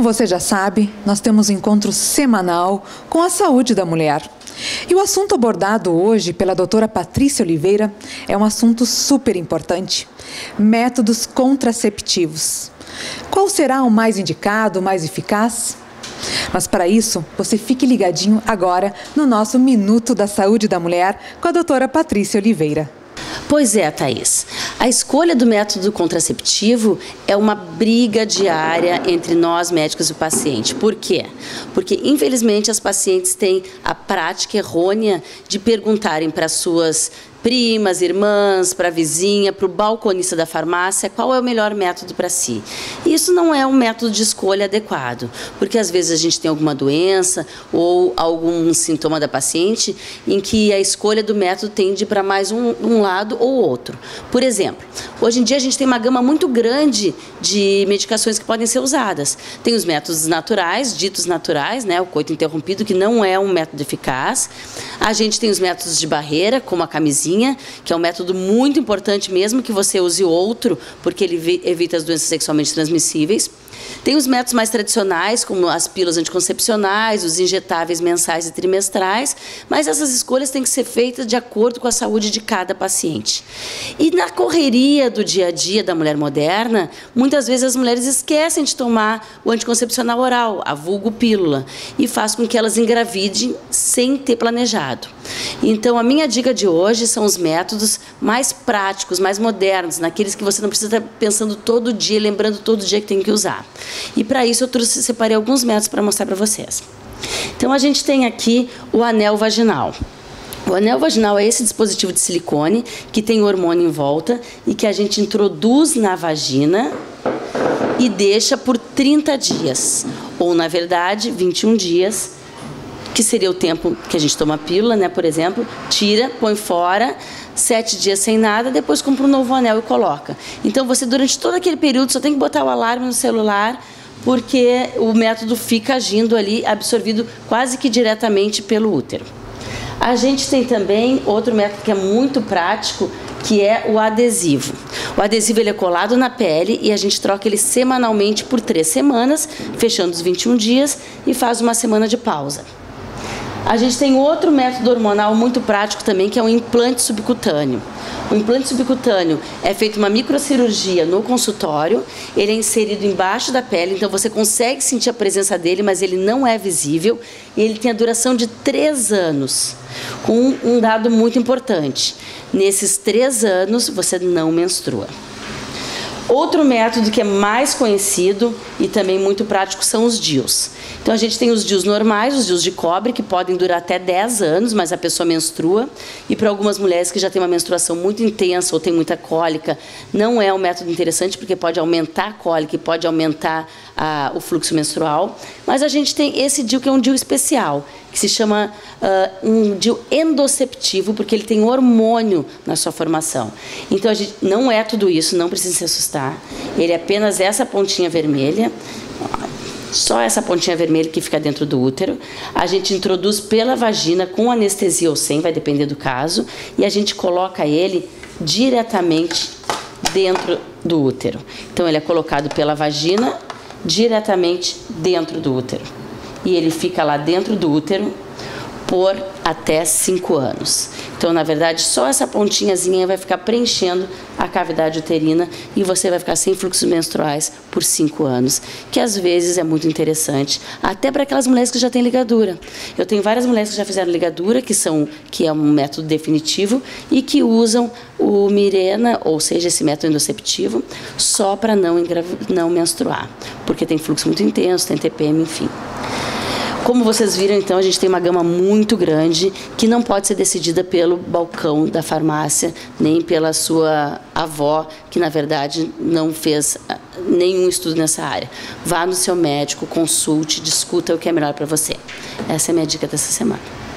você já sabe, nós temos um encontro semanal com a saúde da mulher. E o assunto abordado hoje pela doutora Patrícia Oliveira é um assunto super importante: métodos contraceptivos. Qual será o mais indicado, o mais eficaz? Mas para isso, você fique ligadinho agora no nosso Minuto da Saúde da Mulher com a doutora Patrícia Oliveira. Pois é, Thaís. A escolha do método contraceptivo é uma briga diária entre nós, médicos e o paciente. Por quê? Porque, infelizmente, as pacientes têm a prática errônea de perguntarem para suas primas, irmãs, para a vizinha, para o balconista da farmácia, qual é o melhor método para si. E isso não é um método de escolha adequado, porque às vezes a gente tem alguma doença ou algum sintoma da paciente em que a escolha do método tende para mais um lado ou outro. Por exemplo, hoje em dia a gente tem uma gama muito grande de medicações que podem ser usadas. Tem os métodos naturais, ditos naturais, né, o coito interrompido, que não é um método eficaz. A gente tem os métodos de barreira, como a camisinha, que é um método muito importante, mesmo que você use outro, porque ele evita as doenças sexualmente transmissíveis. Tem os métodos mais tradicionais, como as pílulas anticoncepcionais, os injetáveis mensais e trimestrais, mas essas escolhas têm que ser feitas de acordo com a saúde de cada paciente. E na correria do dia a dia da mulher moderna, muitas vezes as mulheres esquecem de tomar o anticoncepcional oral, a vulgo pílula, e faz com que elas engravidem sem ter planejado. Então, a minha dica de hoje são os métodos mais práticos, mais modernos, naqueles que você não precisa estar pensando todo dia, lembrando todo dia que tem que usar. E para isso eu separei alguns métodos para mostrar para vocês. Então, a gente tem aqui o anel vaginal. O anel vaginal é esse dispositivo de silicone que tem hormônio em volta e que a gente introduz na vagina e deixa por 30 dias, ou na verdade 21 dias, que seria o tempo que a gente toma a pílula, né, por exemplo, tira, põe fora, 7 dias sem nada, depois compra um novo anel e coloca. Então, você, durante todo aquele período, só tem que botar o alarme no celular, porque o método fica agindo ali, absorvido quase que diretamente pelo útero. A gente tem também outro método que é muito prático, que é o adesivo. O adesivo ele é colado na pele e a gente troca ele semanalmente por 3 semanas, fechando os 21 dias e faz uma semana de pausa. A gente tem outro método hormonal muito prático também, que é o implante subcutâneo. O implante subcutâneo é feito uma microcirurgia no consultório, ele é inserido embaixo da pele, então você consegue sentir a presença dele, mas ele não é visível, e ele tem a duração de 3 anos, com um dado muito importante: nesses 3 anos você não menstrua. Outro método que é mais conhecido e também muito prático são os DIUs. Então, a gente tem os DIUs normais, os DIUs de cobre, que podem durar até 10 anos, mas a pessoa menstrua. E para algumas mulheres que já têm uma menstruação muito intensa ou têm muita cólica, não é um método interessante, porque pode aumentar a cólica e pode aumentar o fluxo menstrual. Mas a gente tem esse DIU, que é um DIU especial, que se chama um DIU endoceptivo, porque ele tem hormônio na sua formação. Então, a gente não é tudo isso, não precisa se assustar. Ele é apenas essa pontinha vermelha, só essa pontinha vermelha que fica dentro do útero. A gente introduz pela vagina, com anestesia ou sem, vai depender do caso, e a gente coloca ele diretamente dentro do útero. Então, ele é colocado pela vagina diretamente dentro do útero. E ele fica lá dentro do útero por até 5 anos. Então, na verdade, só essa pontinhazinha vai ficar preenchendo a cavidade uterina e você vai ficar sem fluxos menstruais por 5 anos, que às vezes é muito interessante, até para aquelas mulheres que já têm ligadura. Eu tenho várias mulheres que já fizeram ligadura, que é um método definitivo, e que usam o Mirena, ou seja, esse método endoceptivo, só para não menstruar, porque tem fluxo muito intenso, tem TPM, enfim. Como vocês viram, então, a gente tem uma gama muito grande que não pode ser decidida pelo balcão da farmácia, nem pela sua avó, que, na verdade, não fez nenhum estudo nessa área. Vá no seu médico, consulte, discuta o que é melhor para você. Essa é a minha dica dessa semana.